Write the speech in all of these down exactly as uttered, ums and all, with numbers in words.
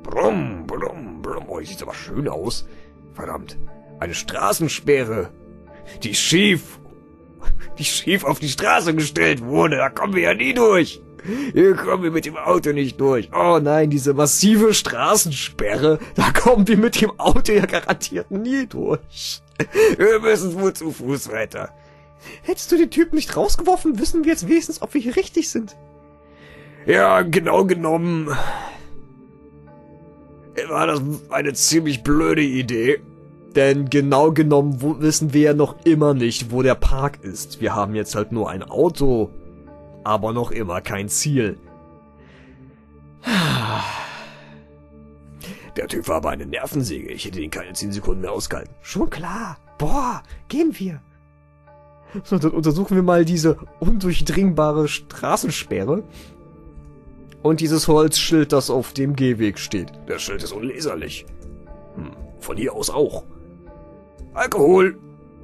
Brumm, brumm, brumm. Oh, hier sieht aber schön aus. Verdammt. Eine Straßensperre. Die schief... Die schief auf die Straße gestellt wurde. Da kommen wir ja nie durch. Hier kommen wir mit dem Auto nicht durch. Oh nein, diese massive Straßensperre. Da kommen wir mit dem Auto ja garantiert nie durch. Wir müssen wohl zu Fuß weiter. Hättest du den Typen nicht rausgeworfen, wissen wir jetzt wenigstens, ob wir hier richtig sind. Ja, genau genommen war das eine ziemlich blöde Idee. Denn genau genommen wo, wissen wir ja noch immer nicht, wo der Park ist. Wir haben jetzt halt nur ein Auto, aber noch immer kein Ziel. Der Typ war aber eine Nervensäge. Ich hätte ihn keine zehn Sekunden mehr ausgehalten. Schon klar. Boah, gehen wir. So, dann untersuchen wir mal diese undurchdringbare Straßensperre. Und dieses Holzschild, das auf dem Gehweg steht. Das Schild ist unleserlich. Hm, von hier aus auch. Alkohol!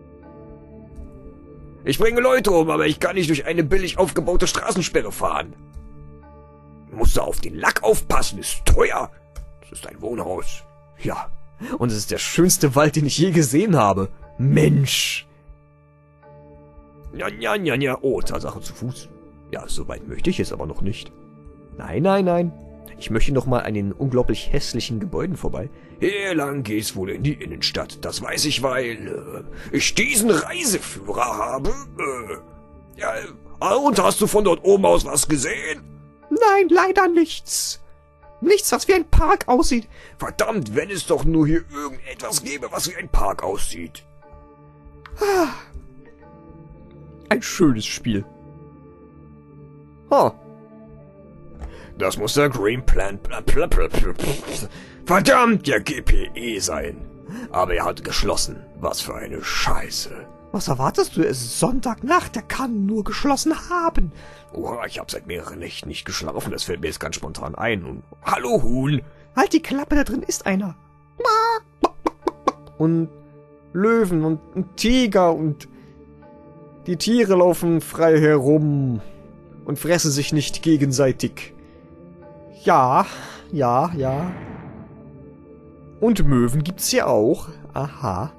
Ich bringe Leute um, aber ich kann nicht durch eine billig aufgebaute Straßensperre fahren. Musst du auf den Lack aufpassen, ist teuer. Das ist ein Wohnhaus. Ja, und es ist der schönste Wald, den ich je gesehen habe. Mensch! Ja, ja, ja, ja. Oh, Tatsache zu Fuß. Ja, so weit möchte ich es aber noch nicht. Nein, nein, nein. Ich möchte noch mal an den unglaublich hässlichen Gebäuden vorbei. Hier lang geht's wohl in die Innenstadt. Das weiß ich, weil äh, ich diesen Reiseführer habe. Äh, ja, und hast du von dort oben aus was gesehen? Nein, leider nichts. Nichts, was wie ein Park aussieht. Verdammt, wenn es doch nur hier irgendetwas gäbe, was wie ein Park aussieht. Ah. Ein schönes Spiel. Ha. Das muss der Green Plan... Verdammt, der G P E sein. Aber er hat geschlossen. Was für eine Scheiße. Was erwartest du? Es ist Sonntagnacht. Er kann nur geschlossen haben. Oha, ich habe seit mehreren Nächten nicht geschlafen. Das fällt mir jetzt ganz spontan ein. Und hallo, Huhn. Halt die Klappe, da drin ist einer. Und Löwen und ein Tiger und... Die Tiere laufen frei herum und fressen sich nicht gegenseitig. Ja, ja, ja. Und Möwen gibt's hier auch. Aha.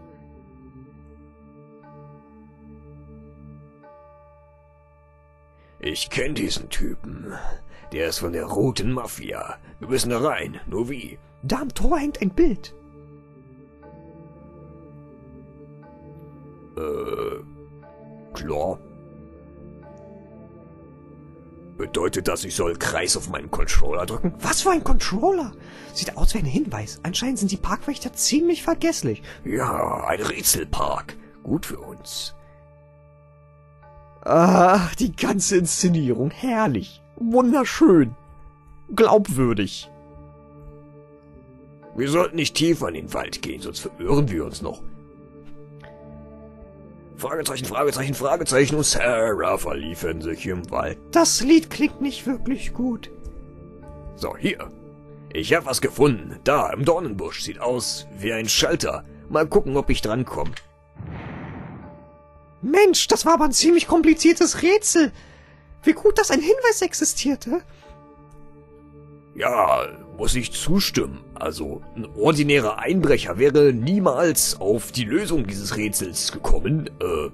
Ich kenne diesen Typen. Der ist von der Roten Mafia. Wir müssen da rein. Nur wie? Da am Tor hängt ein Bild. Äh... Klar. Bedeutet das, ich soll Kreis auf meinen Controller drücken? Was für ein Controller? Sieht aus wie ein Hinweis. Anscheinend sind die Parkwächter ziemlich vergesslich. Ja, ein Rätselpark. Gut für uns. Ach, die ganze Inszenierung. Herrlich. Wunderschön. Glaubwürdig. Wir sollten nicht tiefer in den Wald gehen, sonst verirren wir uns noch. Fragezeichen, Fragezeichen, Fragezeichen und Sarah verliefen sich im Wald. Das Lied klingt nicht wirklich gut. So, hier. Ich hab was gefunden. Da, im Dornenbusch. Sieht aus wie ein Schalter. Mal gucken, ob ich drankomme. Mensch, das war aber ein ziemlich kompliziertes Rätsel. Wie gut, dass ein Hinweis existierte. Ja, muss ich zustimmen. Also, ein ordinärer Einbrecher wäre niemals auf die Lösung dieses Rätsels gekommen. Äh.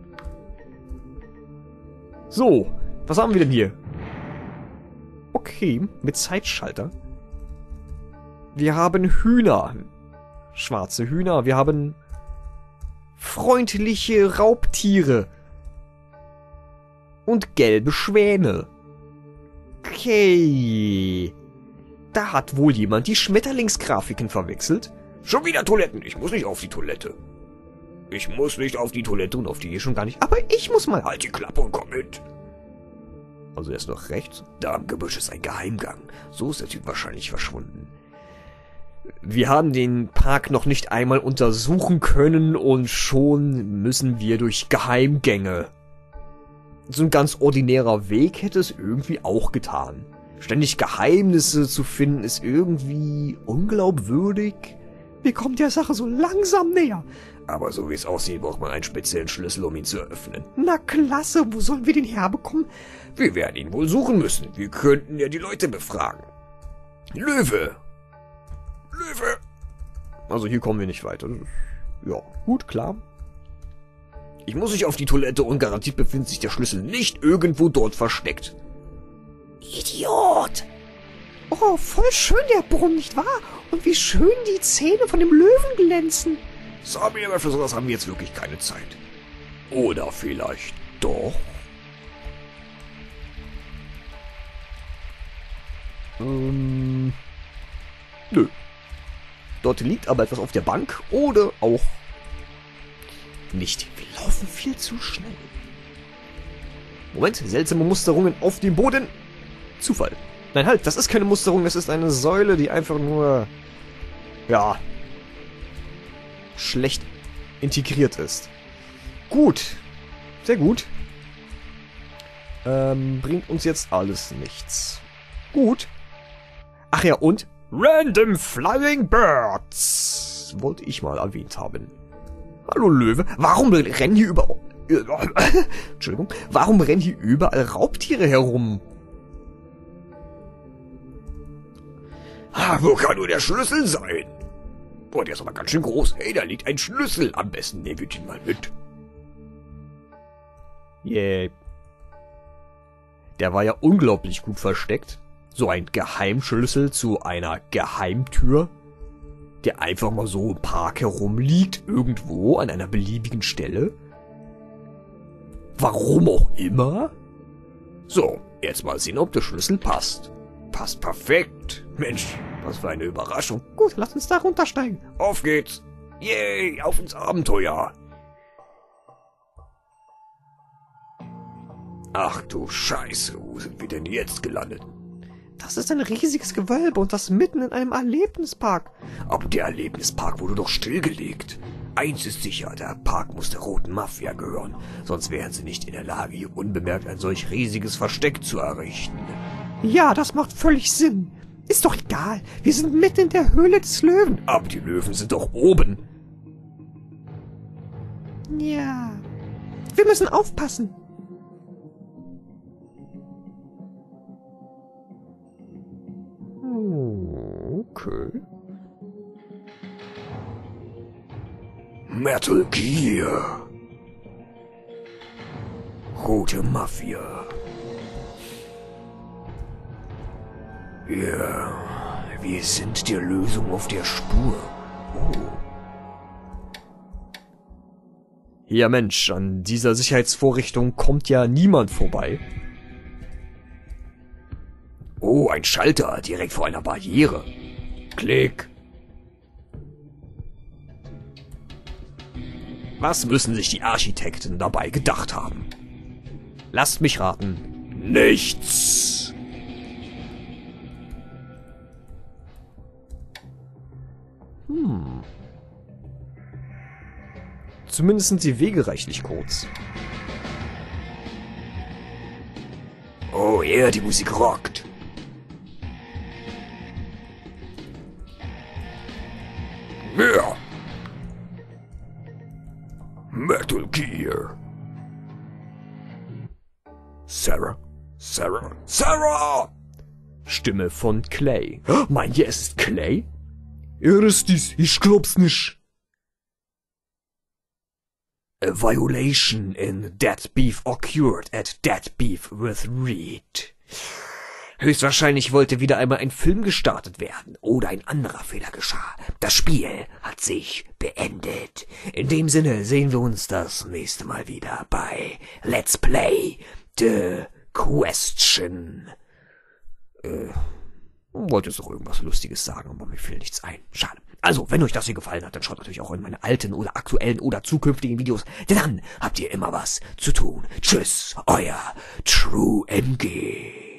So, was haben wir denn hier? Okay, mit Zeitschalter. Wir haben Hühner. Schwarze Hühner. Wir haben freundliche Raubtiere. Und gelbe Schwäne. Okay. Da hat wohl jemand die Schmetterlingsgrafiken verwechselt. Schon wieder Toiletten. Ich muss nicht auf die Toilette. Ich muss nicht auf die Toilette und auf die hier schon gar nicht. Aber ich muss mal. Halt die Klappe und komm mit. Also er ist noch rechts. Da am Gebüsch ist ein Geheimgang. So ist der Typ wahrscheinlich verschwunden. Wir haben den Park noch nicht einmal untersuchen können und schon müssen wir durch Geheimgänge. So ein ganz ordinärer Weg hätte es irgendwie auch getan. Ständig Geheimnisse zu finden ist irgendwie unglaubwürdig. Wir kommen der Sache so langsam näher. Aber so wie es aussieht, braucht man einen speziellen Schlüssel, um ihn zu öffnen. Na klasse, wo sollen wir den herbekommen? Wir werden ihn wohl suchen müssen. Wir könnten ja die Leute befragen. Löwe! Löwe! Also hier kommen wir nicht weiter. Ja, gut, klar. Ich muss nicht auf die Toilette und garantiert befindet sich der Schlüssel nicht irgendwo dort versteckt. Idiot! Oh, voll schön der Brunnen, nicht wahr? Und wie schön die Zähne von dem Löwen glänzen. Sami, aber für sowas haben wir jetzt wirklich keine Zeit. Oder vielleicht doch? Ähm, nö. Dort liegt aber etwas auf der Bank oder auch nicht. Wir laufen viel zu schnell. Moment, seltsame Musterungen auf dem Boden. Zufall. Nein, halt, das ist keine Musterung, das ist eine Säule, die einfach nur, ja, schlecht integriert ist. Gut. Sehr gut. Ähm, bringt uns jetzt alles nichts. Gut. Ach ja, und Random Flying Birds wollte ich mal erwähnt haben. Hallo Löwe, warum rennen hier überall... Entschuldigung, warum rennen hier überall Raubtiere herum? Ah, wo kann nur der Schlüssel sein? Boah, der ist aber ganz schön groß. Hey, da liegt ein Schlüssel. Am besten nehmen wir den mal mit. Yeah. Der war ja unglaublich gut versteckt. So ein Geheimschlüssel zu einer Geheimtür, der einfach mal so im Park herumliegt, irgendwo an einer beliebigen Stelle. Warum auch immer. So, jetzt mal sehen, ob der Schlüssel passt. Passt perfekt. Mensch, was für eine Überraschung. Gut, lass uns da runtersteigen. Auf geht's. Yay, auf ins Abenteuer. Ach du Scheiße, wo sind wir denn jetzt gelandet? Das ist ein riesiges Gewölbe und das mitten in einem Erlebnispark. Aber der Erlebnispark wurde doch stillgelegt. Eins ist sicher, der Park muss der Roten Mafia gehören. Sonst wären sie nicht in der Lage, hier unbemerkt ein solch riesiges Versteck zu errichten. Ja, das macht völlig Sinn. Ist doch egal, wir sind mitten in der Höhle des Löwen. Aber die Löwen sind doch oben. Ja, wir müssen aufpassen. Okay. Metal Gear. Rote Mafia. Ja, wir sind der Lösung auf der Spur. Oh. Ja Mensch, an dieser Sicherheitsvorrichtung kommt ja niemand vorbei. Oh, ein Schalter direkt vor einer Barriere. Klick. Was müssen sich die Architekten dabei gedacht haben? Lasst mich raten. Nichts. Hm. Zumindest sind die Wege reichlich kurz. Oh ja, yeah, die Musik rockt. Ja. Metal Gear. Sarah? Sarah? Sarah! Stimme von Clay. Meint ihr, es ist Clay? Er ist dies, ich glaub's nicht. A violation in Dead Beef occurred at Dead Beef with Reed. Höchstwahrscheinlich wollte wieder einmal ein Film gestartet werden oder ein anderer Fehler geschah. Das Spiel hat sich beendet. In dem Sinne sehen wir uns das nächste Mal wieder bei Let's Play The Question. Äh, wollte jetzt noch irgendwas Lustiges sagen, aber mir fiel nichts ein. Schade. Also, wenn euch das hier gefallen hat, dann schaut natürlich auch in meine alten oder aktuellen oder zukünftigen Videos, denn dann habt ihr immer was zu tun. Tschüss, euer True M G.